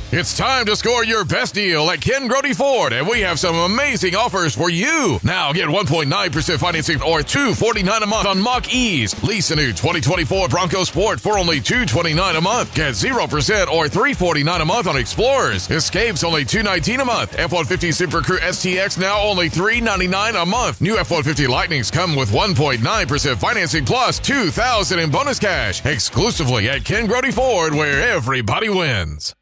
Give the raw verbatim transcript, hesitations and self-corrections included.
It's time to score your best deal at Ken Grody Ford, and we have some amazing offers for you. Now get one point nine percent financing or two hundred forty-nine dollars a month on Mach-E's. Lease a new twenty twenty-four Bronco Sport for only two hundred twenty-nine dollars a month. Get zero percent or three hundred forty-nine dollars a month on Explorers. Escapes only two hundred nineteen dollars a month. F one fifty Super Crew S T X now only three hundred ninety-nine dollars a month. New F one fifty Lightnings come with one point nine percent financing plus two thousand dollars in bonus cash. Exclusively at Ken Grody Ford, where everybody wins.